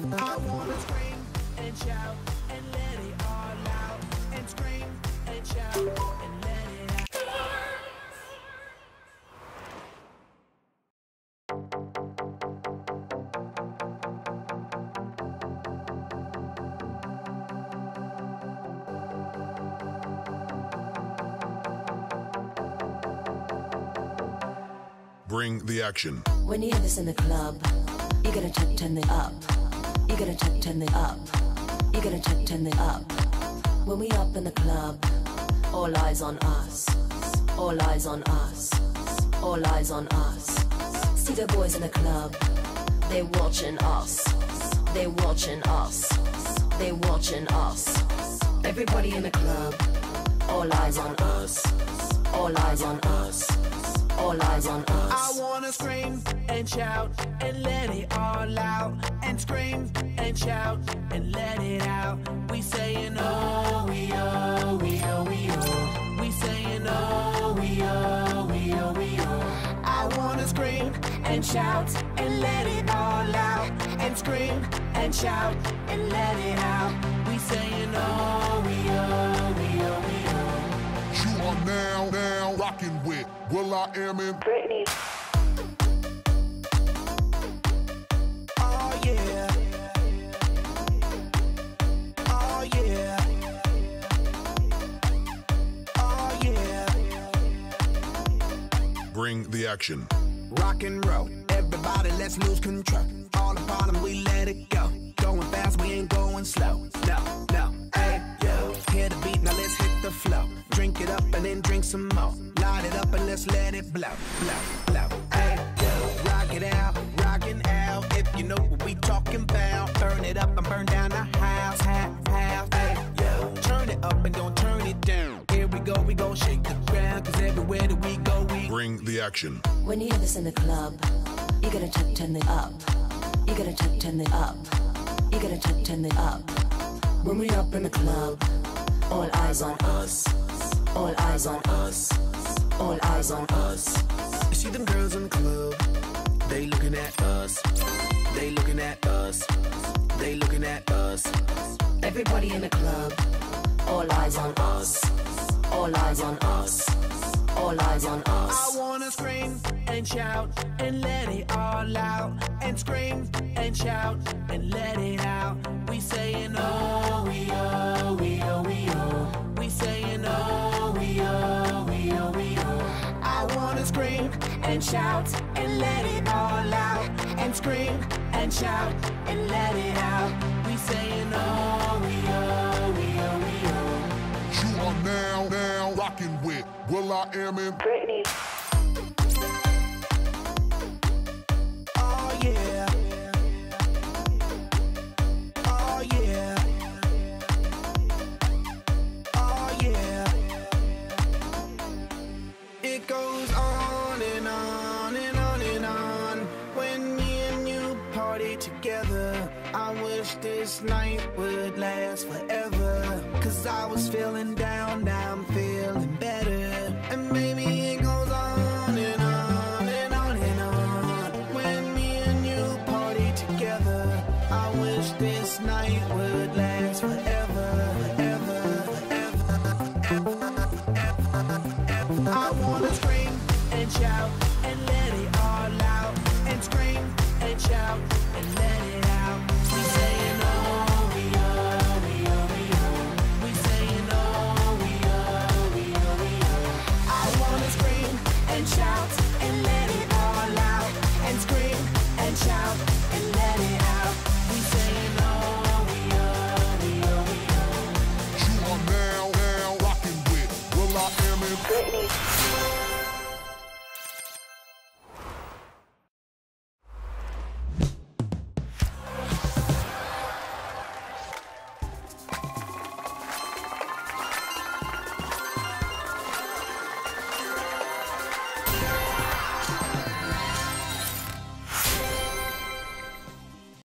I wanna scream and shout and let it all out. And scream and shout and let it out. Bring the action. When you hear this in the club, you gotta turn it up. You gotta turn it up. You gotta turn it up. When we up in the club, all eyes on us. All eyes on us. All eyes on us. See the boys in the club, they watching us. They watching us. They watching us. Everybody in the club, all eyes on us. All eyes on us. All eyes on us. I wanna scream and shout and let it all out. And scream and shout and let it out. We saying oh, we oh, we oh, we oh. We saying oh, we oh, we oh, we oh. I wanna scream and shout and let it all out. And scream and shout and let it out. We saying oh, we oh, we oh, we oh. You are now rocking with will.i.am in Britney. Oh yeah. Oh yeah. Oh yeah. Bring the action. Rock and roll, everybody let's lose control. All the bottom we let it go. Going fast, we ain't going slow. No, no, hey, yo. Hear the beat, now let's hit the flow. Drink it up and then drink some more. Light it up and let's let it blow, blow, blow. Hey, yo. Rock it out, rockin' out. If you know what we talking about. Burn it up and burn down the house, house. Hey, yo. Turn it up and don't turn it down. Here we go, shake the ground. Cause everywhere that we go, we Bring the action. When you hear this in the club, you gotta turn it up. You gotta turn it up. You gotta turn it up. When we up in the club, all eyes on us. All eyes on us. All eyes on us. You see them girls in the club, they looking at us. They looking at us. They looking at us. Everybody in the club, all eyes on us. All eyes on us. All eyes on us. I wanna scream and shout and let it all out. And scream and shout and let it out. We saying oh, we oh, we oh, we oh. We saying oh, we oh, we oh, we oh. I wanna scream and shout and let it all out. And scream and shout and let it out. We saying oh, we oh, we oh, we oh. You are now rocking with will.i.am in Britney. Oh yeah. Oh yeah. Oh yeah. It goes on and on and on and on. When me and you party together, I wish this night would last forever. Cause I was feeling down, now I'm feeling better. And maybe it goes on and on and on and on. When me and you party together, I wish this night would last forever, forever, forever, forever, forever. I wanna scream and shout and let it all out. And scream and shout and let it out. We saying oh, we oh, we oh, we oh. We saying oh, we oh, we oh, we oh. I wanna scream and shout and let it all out. And scream and shout and let it out. We saying oh, we oh, we oh, we oh. You are now rocking with will.i.am in Britney.